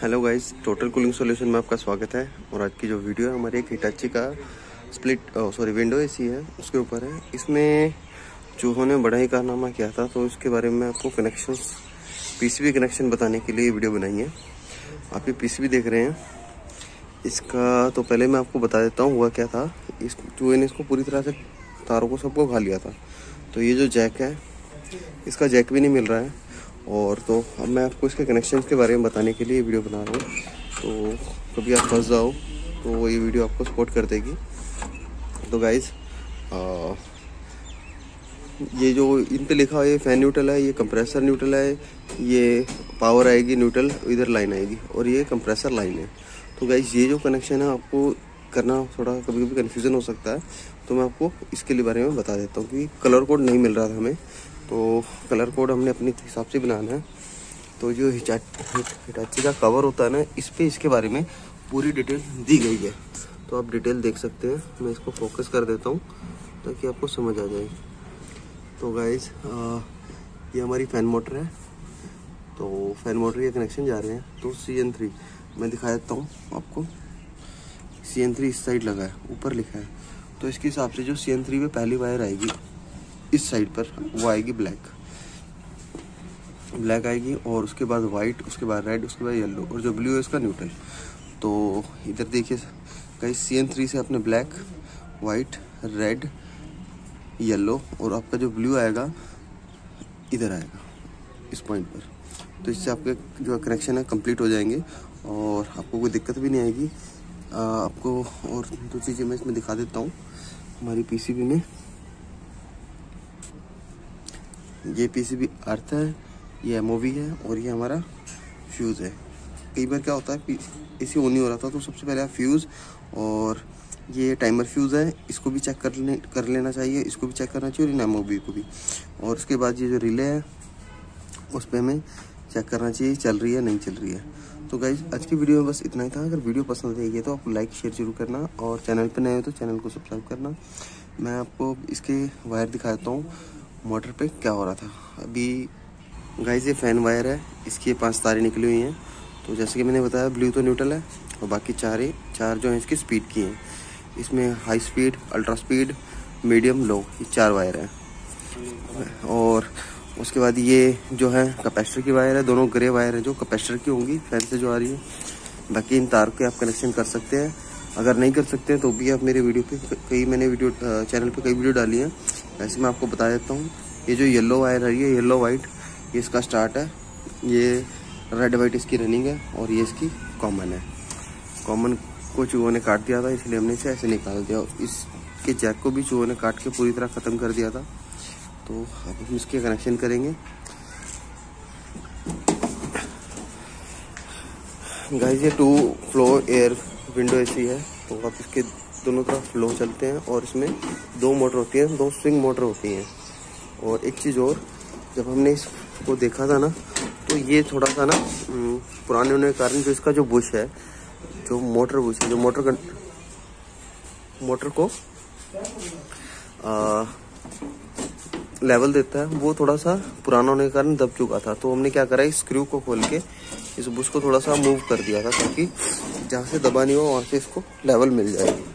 Hello guys, total cooling solution में आपका स्वागत है। और आज की जो वीडियो है हमारी एक हिटाची का विंडो एसी है, उसके ऊपर है। इसमें चूहों ने बड़ा ही कारनामा किया था, तो इसके बारे में आपको कनेक्शंस, पीसीबी कनेक्शन बताने के लिए वीडियो बनाई है। आप ये पीसीबी देख रहे हैं इसका, तो पहले मैं आपको बता देता हूँ हुआ क्या था। इस चूहे ने इसको पूरी तरह से तारों को सबको खा लिया था। तो ये जो जैक है, इसका जैक भी नहीं मिल रहा है। और तो अब मैं आपको इसके कनेक्शन के बारे में बताने के लिए वीडियो बना रहा हूँ। तो कभी आप फंस जाओ तो ये वीडियो आपको सपोर्ट कर देगी। तो गाइज, ये जो इन पे लिखा है, ये फैन न्यूट्रल है, ये कंप्रेसर न्यूट्रल है, ये पावर आएगी न्यूट्रल, इधर लाइन आएगी, और ये कंप्रेसर लाइन है। तो गाइज, ये जो कनेक्शन है आपको करना थोड़ा कभी कभी कन्फ्यूज़न हो सकता है, तो मैं आपको इसके बारे में बता देता हूँ कि कलर कोड नहीं मिल रहा था हमें, तो कलर कोड हमने अपने हिसाब से बनाना है। तो जो हिटाची का कवर होता है ना, इस पे इसके बारे में पूरी डिटेल दी गई है। तो आप डिटेल देख सकते हैं। मैं इसको फोकस कर देता हूँ ताकि आपको समझ आ जाए। तो गाइज, ये हमारी फ़ैन मोटर है। तो फैन मोटर के कनेक्शन जा रहे हैं। तो CN3 मैं दिखा देता हूँ आपको। CN3 इस साइड लगा है, ऊपर लिखा है। तो इसके हिसाब से जो CN3 पे पहली वायर आएगी इस साइड पर, वो आएगी ब्लैक आएगी, और उसके बाद वाइट, उसके बाद रेड, उसके बाद येलो, और जो ब्लू है उसका न्यूट्रल। तो इधर देखिए गाइस, CN3 से अपने ब्लैक, वाइट, रेड, येलो, और आपका जो ब्लू आएगा इधर आएगा इस पॉइंट पर। तो इससे आपके जो कनेक्शन है कंप्लीट हो जाएंगे और आपको कोई दिक्कत भी नहीं आएगी आपको। और दो चीज़ें मैं इसमें दिखा देता हूँ। हमारी पीसीबी में ये पीसीबी अर्थ है, ये MOV है, और ये हमारा फ्यूज़ है। कई बार क्या होता है, इसी ऑन नहीं हो रहा था, तो सबसे पहले आप फ्यूज़, और ये टाइमर फ्यूज़ है, इसको भी चेक कर लेना चाहिए, इसको भी चेक करना चाहिए, और इन MOV को भी। और उसके बाद ये जो रिले है उस पर हमें चेक करना चाहिए चल रही है नहीं चल रही है। तो गाइज, आज की वीडियो में बस इतना ही था। अगर वीडियो पसंद आई है तो आपको लाइक शेयर जरूर करना, और चैनल पर नए हो तो चैनल को सब्सक्राइब करना। मैं आपको इसके वायर दिखा देता हूँ मोटर पे क्या हो रहा था अभी। गाइस, ये फैन वायर है, इसकी 5 तारें निकली हुई हैं। तो जैसे कि मैंने बताया, ब्लू तो न्यूट्रल है, और बाकी चार जो हैं इसकी स्पीड की हैं। इसमें high speed, ultra speed, medium, low, ये 4 वायर हैं। और उसके बाद ये जो है कैपेसिटर की वायर है, दोनों ग्रे वायर है जो कैपेसिटर की होंगी, फैन से जो आ रही है। बाकी इन तार के आप कनेक्शन कर सकते हैं। अगर नहीं कर सकते हैं तो भी आप मेरे वीडियो पे मैंने चैनल पे कई वीडियो डाली हैं, वैसे मैं आपको बता देता हूँ। ये जो येलो वायर है, ये येलो वाइट, ये इसका स्टार्ट है, ये रेड वाइट इसकी रनिंग है, और ये इसकी कॉमन है। कॉमन को चूहों ने काट दिया था, इसलिए हमने इसे ऐसे निकाल दिया। इसके जैक को भी चूहों ने काट के पूरी तरह ख़त्म कर दिया था। तो अब हम इसके कनेक्शन करेंगे। गाइस, ये 2 फ्लो एयर विंडो एसी है। तो आप इसके दोनों तरफ फ्लो चलते हैं, और इसमें 2 मोटर होती हैं, 2 स्विंग मोटर होती हैं। और एक चीज़ और, जब हमने इसको देखा था ना, तो ये थोड़ा सा ना पुराने होने के कारण जो इसका जो बुश है, जो मोटर बुश है, जो मोटर को लेवल देता है, वो थोड़ा सा पुराना होने के कारण दब चुका था। तो हमने क्या करा, इस स्क्रू को खोल के इस बुश को थोड़ा सा मूव कर दिया था, ताकि जहाँ से दबा नहीं हो वहाँ से इसको लेवल मिल जाएगी।